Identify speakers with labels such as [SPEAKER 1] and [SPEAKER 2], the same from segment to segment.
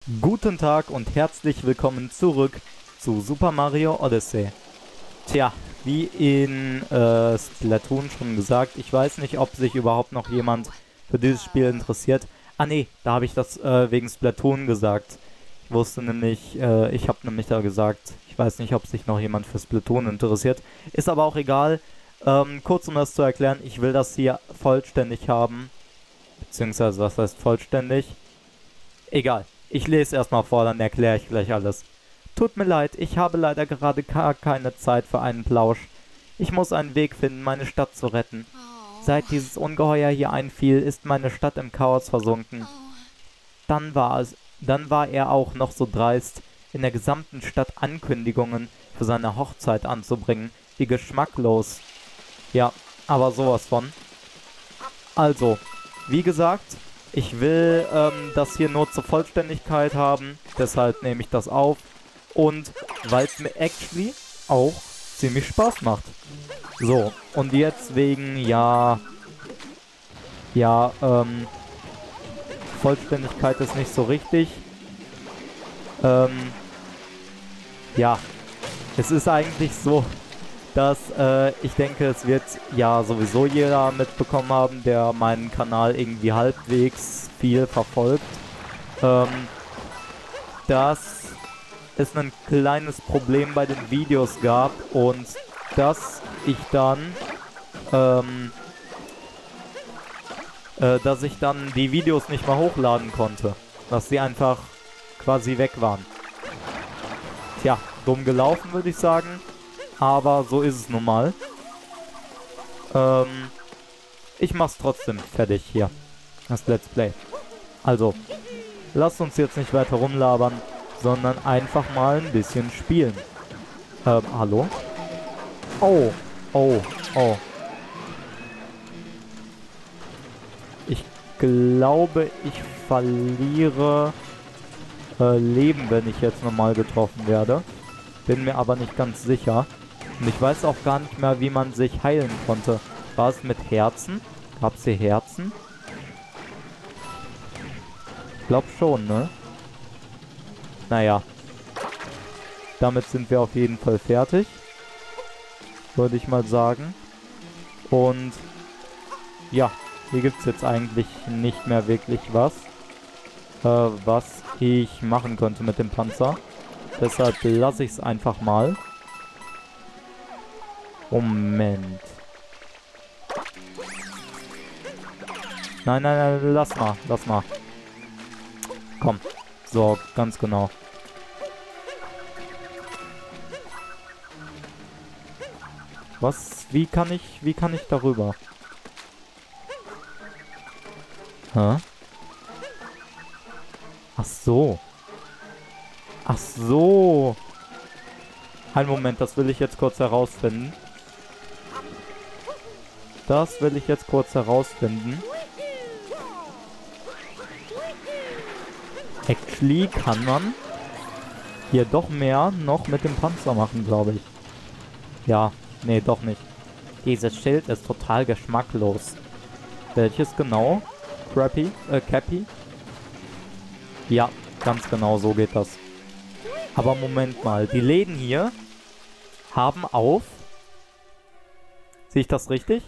[SPEAKER 1] Guten Tag und herzlich willkommen zurück zu Super Mario Odyssey. Tja, wie in Splatoon schon gesagt, ich weiß nicht, ob sich überhaupt noch jemand für dieses Spiel interessiert. Ah nee, da habe ich das wegen Splatoon gesagt. Ich wusste nämlich, ich habe nämlich da gesagt, ich weiß nicht, ob sich noch jemand für Splatoon interessiert. Ist aber auch egal. Kurz um das zu erklären, ich will das hier vollständig haben. Beziehungsweise, was heißt vollständig? Egal. Ich lese erstmal vor, dann erkläre ich gleich alles. Tut mir leid, ich habe leider gerade gar keine Zeit für einen Plausch. Ich muss einen Weg finden, meine Stadt zu retten. Seit dieses Ungeheuer hier einfiel, ist meine Stadt im Chaos versunken. Dann war er auch noch so dreist, in der gesamten Stadt Ankündigungen für seine Hochzeit anzubringen. Wie geschmacklos. Ja, aber sowas von. Also, wie gesagt, ich will das hier nur zur Vollständigkeit haben, deshalb nehme ich das auf. Und weil es mir actually auch ziemlich Spaß macht. So, und jetzt wegen, Vollständigkeit ist nicht so richtig. Ja, es ist eigentlich so, dass ich denke, es wird ja sowieso jeder mitbekommen haben, der meinen Kanal irgendwie halbwegs viel verfolgt, dass es ein kleines Problem bei den Videos gab und dass ich dann die Videos nicht mehr hochladen konnte, dass sie einfach quasi weg waren. Tja, dumm gelaufen, würde ich sagen. Aber so ist es nun mal. Ich mach's trotzdem fertig hier. Das Let's Play. Also, lasst uns jetzt nicht weiter rumlabern, sondern einfach mal ein bisschen spielen. Hallo? Oh, oh, oh. Ich glaube, ich verliere Leben, wenn ich jetzt normal getroffen werde. Bin mir aber nicht ganz sicher. Und ich weiß auch gar nicht mehr, wie man sich heilen konnte. War es mit Herzen? Gab es hier Herzen? Ich glaube schon, ne? Naja. Damit sind wir auf jeden Fall fertig. Würde ich mal sagen. Und ja, hier gibt es jetzt eigentlich nicht mehr wirklich was ich machen könnte mit dem Panzer. Deshalb lasse ich es einfach mal. Moment. Nein, nein, nein, lass mal, lass mal. Komm. So, ganz genau. Was? Wie kann ich darüber? Hä? Ach so. Ach so. Einen Moment, das will ich jetzt kurz herausfinden. Das will ich jetzt kurz herausfinden. Actually kann man hier doch mehr noch mit dem Panzer machen, glaube ich. Ja, nee, doch nicht. Dieses Schild ist total geschmacklos. Welches genau? Cappy? Ja, ganz genau, so geht das. Aber Moment mal, die Läden hier haben auf. Sehe ich das richtig?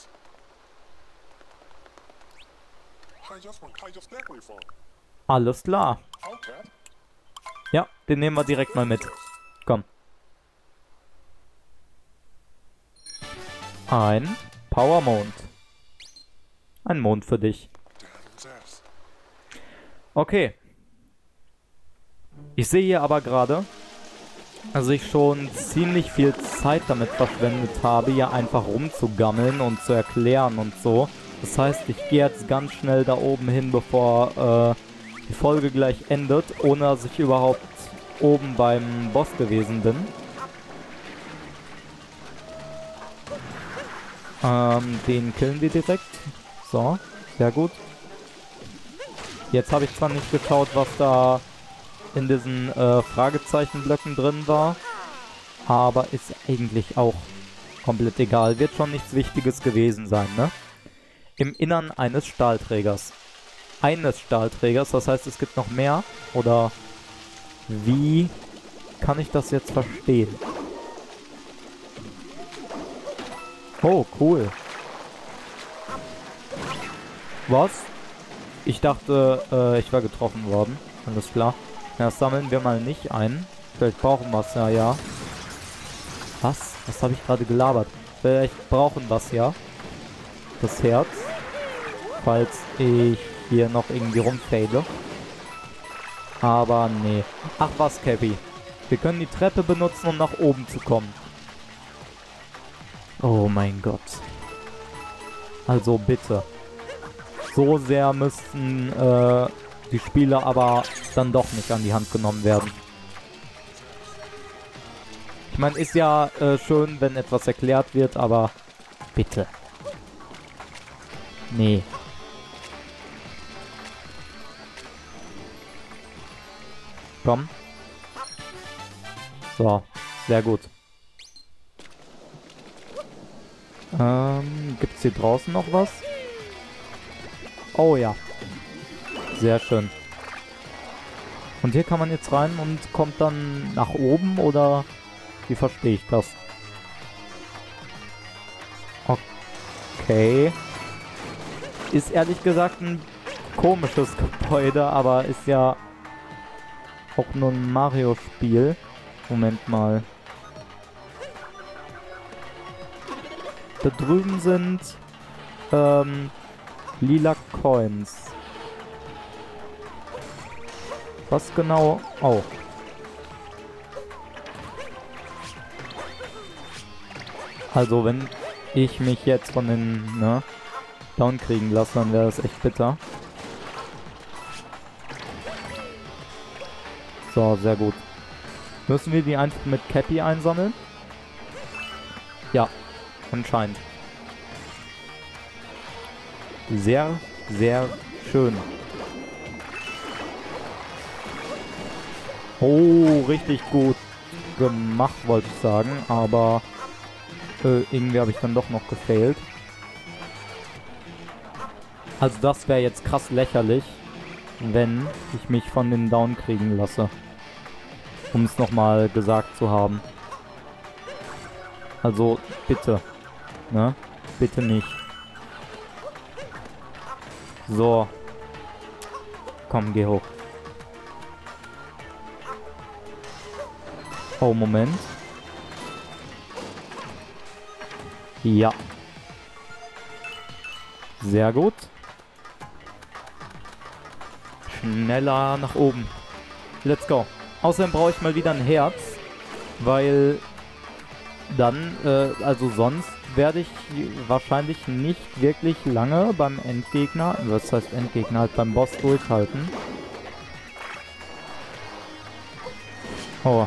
[SPEAKER 1] Alles klar. Ja, den nehmen wir direkt mal mit. Komm. Ein Powermond. Ein Mond für dich. Okay. Ich sehe hier aber gerade, dass ich schon ziemlich viel Zeit damit verschwendet habe, hier einfach rumzugammeln und zu erklären und so. Das heißt, ich gehe jetzt ganz schnell da oben hin, bevor die Folge gleich endet, ohne dass ich überhaupt oben beim Boss gewesen bin. Den killen wir direkt. So, sehr gut. Jetzt habe ich zwar nicht geschaut, was da in diesen Fragezeichenblöcken drin war, aber ist eigentlich auch komplett egal. Wird schon nichts Wichtiges gewesen sein, ne? Im Innern eines Stahlträgers. eines Stahlträgers. Das heißt, es gibt noch mehr. Oder wie kann ich das jetzt verstehen? Oh, cool. Was? Ich dachte, ich war getroffen worden. Alles klar. Das sammeln wir mal nicht ein. Vielleicht brauchen wir es ja. Was? Was habe ich gerade gelabert? Vielleicht brauchen wir es ja. Das Herz. Falls ich hier noch irgendwie rumfaile. Aber nee. Ach was, Cappy. Wir können die Treppe benutzen, um nach oben zu kommen. Oh mein Gott. Also bitte. So sehr müssten die Spieler aber dann doch nicht an die Hand genommen werden. Ich meine, ist ja schön, wenn etwas erklärt wird, aber bitte. Nee. Komm. So, sehr gut. Gibt's hier draußen noch was? Oh ja. Sehr schön. Und hier kann man jetzt rein und kommt dann nach oben, oder wie verstehe ich das? Okay. Ist ehrlich gesagt ein komisches Gebäude, aber ist ja auch nur ein Mario-Spiel. Moment mal. Da drüben sind lila Coins. Was genau? Oh. Also wenn ich mich jetzt von den down kriegen lasse, dann wäre das echt bitter. So, sehr gut. Müssen wir die einfach mit Cappy einsammeln? Ja, anscheinend. Sehr, sehr schön. Oh, richtig gut gemacht, wollte ich sagen. Aber irgendwie habe ich dann doch noch gefailt. Also das wäre jetzt krass lächerlich, wenn ich mich von den Down kriegen lasse. Um es nochmal gesagt zu haben. Also bitte. Ne? Bitte nicht. So. Komm, geh hoch. Oh, Moment. Ja. Sehr gut. Schneller nach oben. Let's go. Außerdem brauche ich mal wieder ein Herz. Weil dann, also sonst werde ich wahrscheinlich nicht wirklich lange beim Endgegner, was heißt Endgegner, halt beim Boss durchhalten. Oh.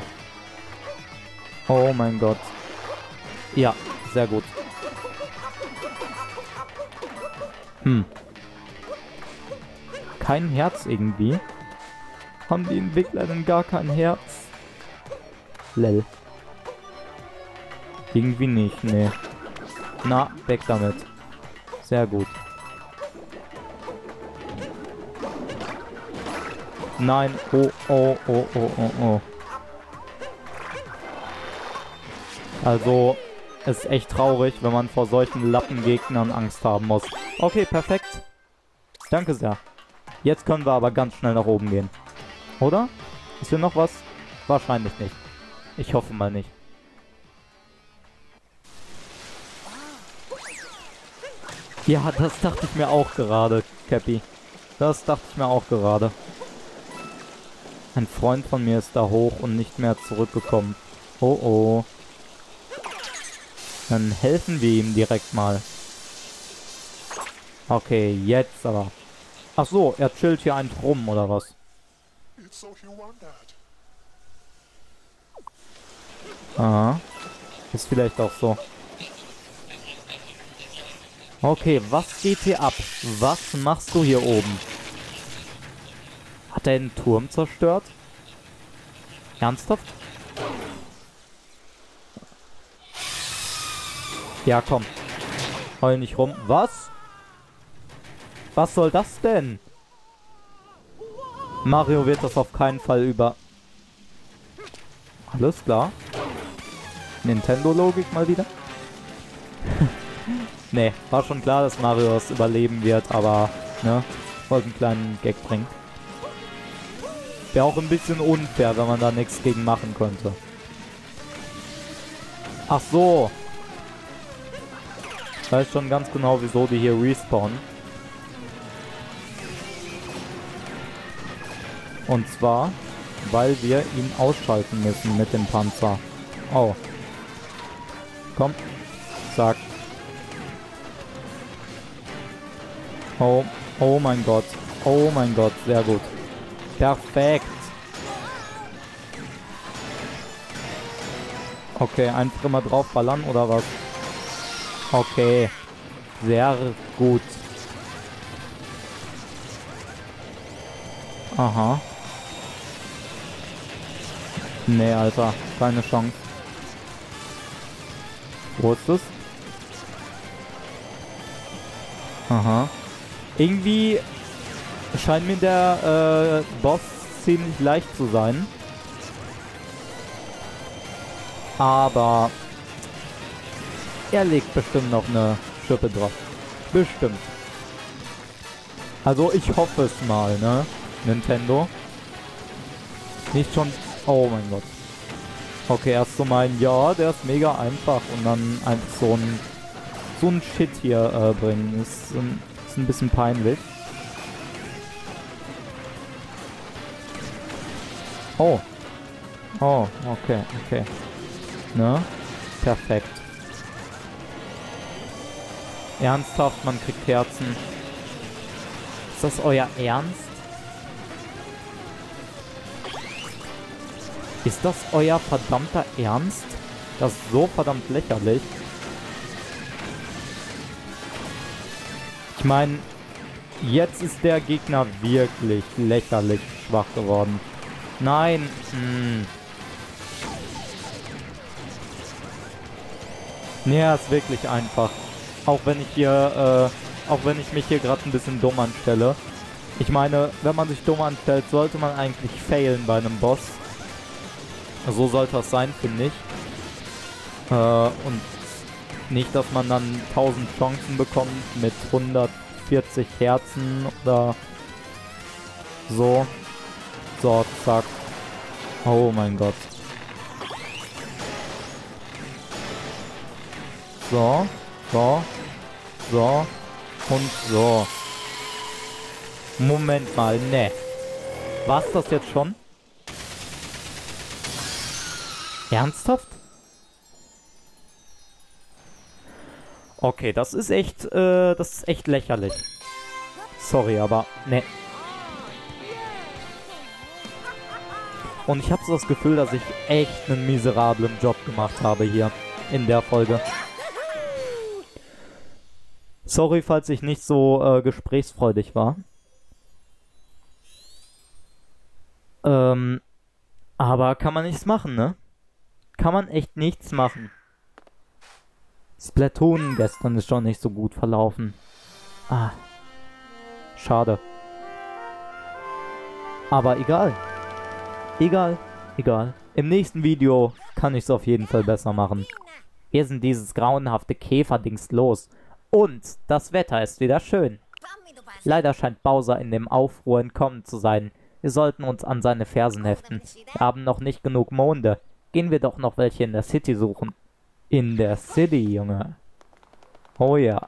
[SPEAKER 1] Oh mein Gott. Ja, sehr gut. Kein Herz irgendwie. Haben die Entwickler denn gar kein Herz? Lel. Irgendwie nicht, nee. Na, weg damit. Sehr gut. Nein. Oh, oh, oh, oh, oh, oh. Also, es ist echt traurig, wenn man vor solchen Lappengegnern Angst haben muss. Okay, perfekt. Danke sehr. Jetzt können wir aber ganz schnell nach oben gehen. Oder? Ist hier noch was? Wahrscheinlich nicht. Ich hoffe mal nicht. Ja, das dachte ich mir auch gerade, Cappy. Das dachte ich mir auch gerade. Ein Freund von mir ist da hoch und nicht mehr zurückgekommen. Oh oh. Dann helfen wir ihm direkt mal. Okay, jetzt aber. Ach so, er chillt hier einfach rum, oder was? Aha. Ist vielleicht auch so. Okay, was geht hier ab? Was machst du hier oben? Hat er den Turm zerstört? Ernsthaft? Ja, komm. Heul nicht rum. Was? Was soll das denn? Mario wird das auf keinen Fall über... Alles klar. Nintendo-Logik mal wieder. Nee, war schon klar, dass Mario das überleben wird, aber, ne, wollte einen kleinen Gag bringen. Wäre auch ein bisschen unfair, wenn man da nichts gegen machen könnte. Ach so. Ich weiß schon ganz genau, wieso die hier respawnen. Und zwar, weil wir ihn ausschalten müssen mit dem Panzer. Oh. Komm. Zack. Oh. Oh mein Gott. Oh mein Gott. Sehr gut. Perfekt. Okay, einfach immer draufballern oder was? Okay. Sehr gut. Aha. Nee, Alter. Keine Chance. Wo ist es? Aha. Irgendwie scheint mir der Boss ziemlich leicht zu sein. Aber er legt bestimmt noch eine Schippe drauf. Bestimmt. Also ich hoffe es mal, ne? Nintendo. Nicht schon... Oh mein Gott. Okay, erst so meinen, ja, der ist mega einfach und dann einfach so ein Shit hier bringen. Ist ein bisschen peinlich. Oh. Oh, okay, okay. Ne? Perfekt. Ernsthaft, man kriegt Herzen. Ist das euer Ernst? Ist das euer verdammter Ernst? Das ist so verdammt lächerlich. Ich meine, jetzt ist der Gegner wirklich lächerlich schwach geworden. Nein. Nee, er ist wirklich einfach. Auch wenn ich mich hier gerade ein bisschen dumm anstelle. Ich meine, wenn man sich dumm anstellt, sollte man eigentlich failen bei einem Boss. So sollte das sein, finde ich. Und nicht, dass man dann 1000 Chancen bekommt mit 140 Herzen oder so. So, zack. Oh mein Gott. So, so, so und so. Moment mal, ne. War's das jetzt schon? Ernsthaft? Okay, das ist echt lächerlich. Sorry, aber ne. Und ich habe so das Gefühl, dass ich echt einen miserablen Job gemacht habe hier in der Folge. Sorry, falls ich nicht so gesprächsfreudig war. Aber kann man nichts machen, ne? Kann man echt nichts machen. Splatoon gestern ist schon nicht so gut verlaufen. Ah. Schade. Aber egal. Egal. Egal. Im nächsten Video kann ich es auf jeden Fall besser machen. Wir sind dieses grauenhafte Käferdings los. Und das Wetter ist wieder schön. Leider scheint Bowser in dem Aufruhr entkommen zu sein. Wir sollten uns an seine Fersen heften. Wir haben noch nicht genug Monde. Gehen wir doch noch welche in der City suchen. In der City, Junge. Oh ja.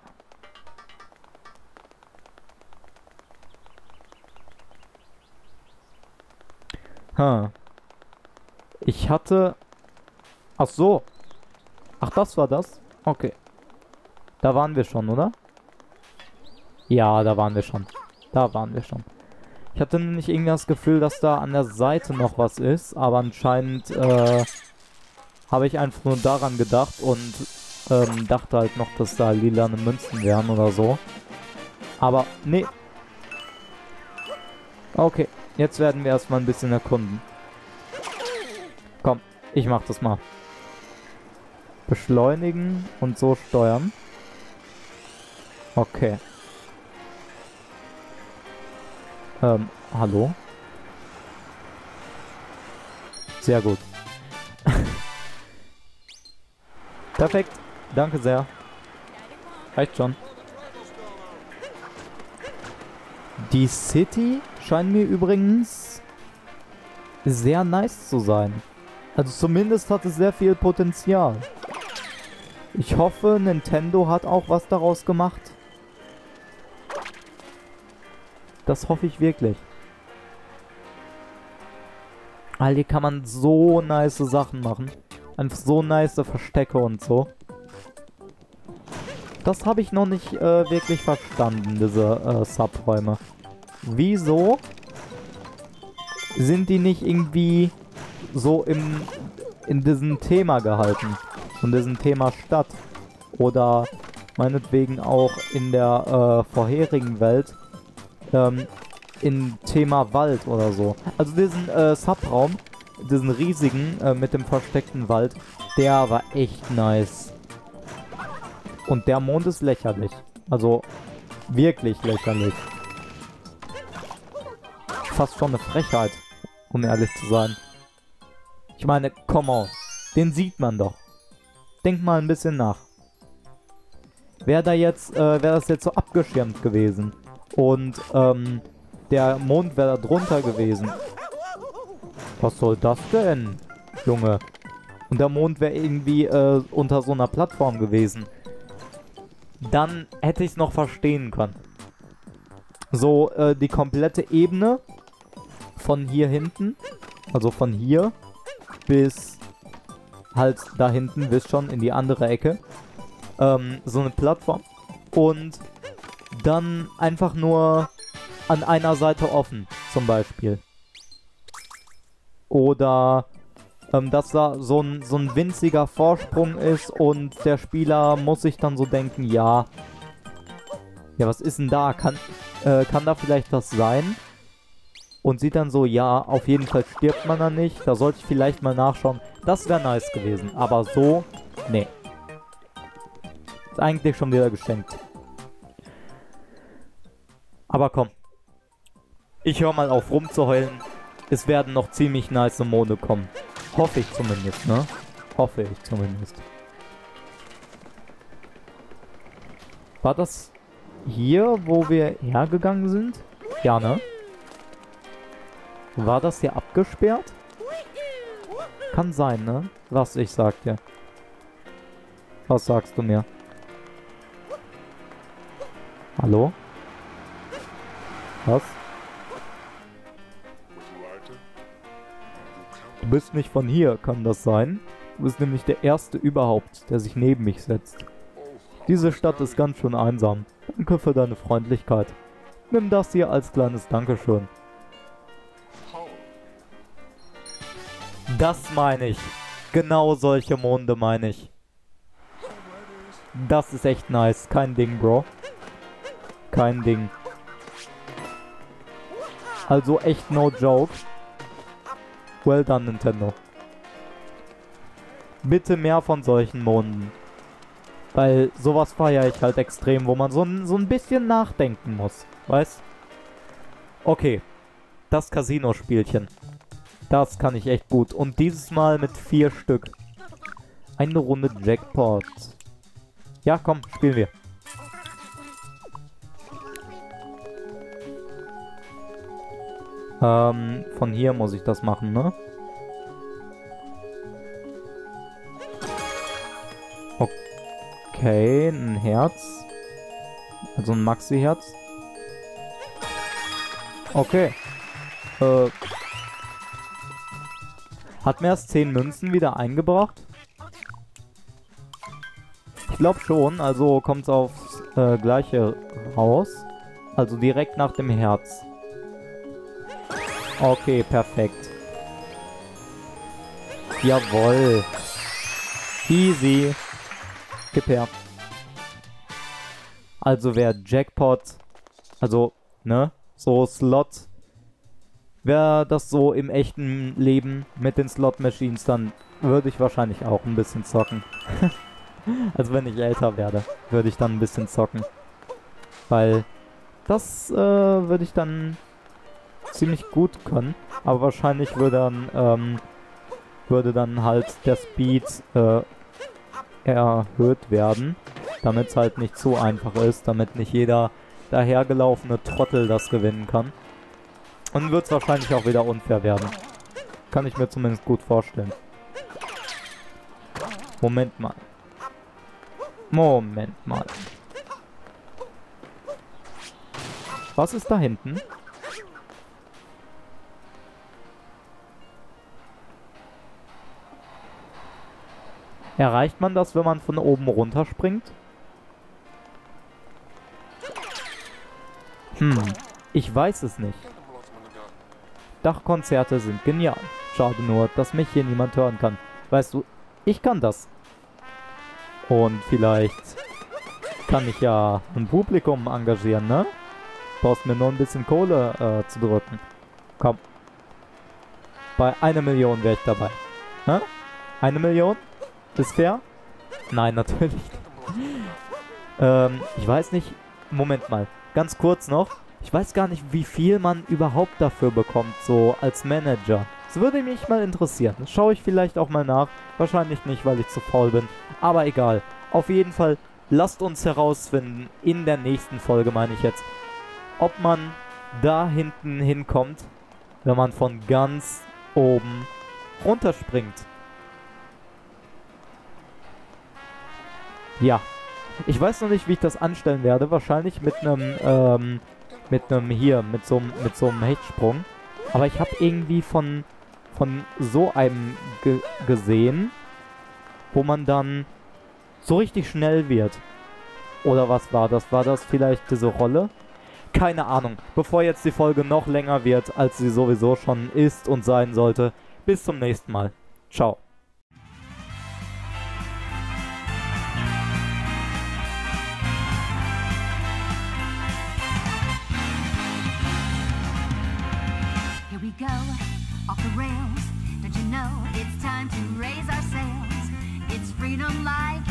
[SPEAKER 1] Ich hatte... Ach so. Ach, das war das? Okay. Da waren wir schon, oder? Ja, da waren wir schon. Da waren wir schon. Ich hatte nämlich irgendwie das Gefühl, dass da an der Seite noch was ist, aber anscheinend habe ich einfach nur daran gedacht und dachte halt noch, dass da lilane Münzen wären oder so. Aber nee. Okay, jetzt werden wir erstmal ein bisschen erkunden. Komm, ich mach das mal. Beschleunigen und so steuern. Okay. Hallo? Sehr gut. Perfekt. Danke sehr. Reicht schon. Die City scheint mir übrigens sehr nice zu sein. Also zumindest hat es sehr viel Potenzial. Ich hoffe, Nintendo hat auch was daraus gemacht. Das hoffe ich wirklich. Weil hier kann man so nice Sachen machen. Einfach so nice Verstecke und so. Das habe ich noch nicht wirklich verstanden, diese Subräume. Wieso sind die nicht irgendwie so in diesem Thema gehalten? In diesem Thema Stadt? Oder meinetwegen auch in der vorherigen Welt in Thema Wald oder so. Also diesen Subraum, diesen riesigen mit dem versteckten Wald, der war echt nice. Und der Mond ist lächerlich. Also wirklich lächerlich. Fast schon eine Frechheit, um ehrlich zu sein. Ich meine, come on. Den sieht man doch. Denk mal ein bisschen nach. Wäre das jetzt so abgeschirmt gewesen und der Mond wäre da drunter gewesen. Was soll das denn, Junge? Und der Mond wäre irgendwie unter so einer Plattform gewesen. Dann hätte ich es noch verstehen können. So, die komplette Ebene von hier hinten, also von hier bis halt da hinten, wisst schon, in die andere Ecke. So eine Plattform. Und dann einfach nur an einer Seite offen, zum Beispiel. Oder dass da so ein winziger Vorsprung ist und der Spieler muss sich dann so denken, ja, was ist denn da? Kann da vielleicht was sein? Und sieht dann so, ja, auf jeden Fall stirbt man da nicht. Da sollte ich vielleicht mal nachschauen. Das wäre nice gewesen. Aber so, nee. Ist eigentlich schon wieder geschenkt. Aber komm. Ich höre mal auf rumzuheulen. Es werden noch ziemlich nice Monde kommen. Hoffe ich zumindest, ne? Hoffe ich zumindest. War das hier, wo wir hergegangen sind? Ja, ne? War das hier abgesperrt? Kann sein, ne? Was ich sag dir. Was sagst du mir? Hallo? Was? Du bist nicht von hier, kann das sein? Du bist nämlich der Erste überhaupt, der sich neben mich setzt. Diese Stadt ist ganz schön einsam. Danke für deine Freundlichkeit. Nimm das hier als kleines Dankeschön. Das meine ich. Genau solche Monde meine ich. Das ist echt nice. Kein Ding, Bro. Kein Ding. Also echt no joke. Well done, Nintendo. Bitte mehr von solchen Monden. Weil sowas feiere ich halt extrem, wo man so ein bisschen nachdenken muss. Weißt? Okay. Das Casino-Spielchen. Das kann ich echt gut. Und dieses Mal mit 4 Stück. Eine Runde Jackpot. Ja, komm, spielen wir. Von hier muss ich das machen, ne? Okay, ein Herz. Also ein Maxi-Herz. Okay. Hat mir erst 10 Münzen wieder eingebracht? Ich glaube schon, also kommt es aufs Gleiche raus. Also direkt nach dem Herz. Okay, perfekt. Jawohl. Easy. Gib her. Also wer Jackpot, also, ne, so Slot, wäre das so im echten Leben mit den Slot-Machines, dann würde ich wahrscheinlich auch ein bisschen zocken. Also wenn ich älter werde, würde ich dann ein bisschen zocken. Weil das würde ich dann ziemlich gut können. Aber wahrscheinlich würde dann würde dann halt der Speed erhöht werden, damit es halt nicht zu einfach ist, damit nicht jeder dahergelaufene Trottel das gewinnen kann. Und wird es wahrscheinlich auch wieder unfair werden. Kann ich mir zumindest gut vorstellen. Moment mal. Moment mal. Was ist da hinten? Erreicht man das, wenn man von oben runterspringt? Ich weiß es nicht. Dachkonzerte sind genial. Schade nur, dass mich hier niemand hören kann. Weißt du, ich kann das. Und vielleicht kann ich ja ein Publikum engagieren, ne? Brauchst mir nur ein bisschen Kohle zu drücken. Komm. Bei 1 Million wäre ich dabei. Hä? 1 Million? Ist fair? Nein, natürlich nicht. Ich weiß nicht. Moment mal. Ganz kurz noch. Ich weiß gar nicht, wie viel man überhaupt dafür bekommt, so als Manager. Das würde mich mal interessieren. Das schaue ich vielleicht auch mal nach. Wahrscheinlich nicht, weil ich zu faul bin. Aber egal. Auf jeden Fall, lasst uns herausfinden, in der nächsten Folge meine ich jetzt, ob man da hinten hinkommt, wenn man von ganz oben runterspringt. Ja. Ich weiß noch nicht, wie ich das anstellen werde. Wahrscheinlich mit einem, mit so einem Hechtsprung. Aber ich habe irgendwie von so einem gesehen, wo man dann so richtig schnell wird. Oder was war das? War das vielleicht diese Rolle? Keine Ahnung. Bevor jetzt die Folge noch länger wird, als sie sowieso schon ist und sein sollte. Bis zum nächsten Mal. Ciao.
[SPEAKER 2] Here we go, off the rails. Don't you know it's time to raise our sails? It's freedom like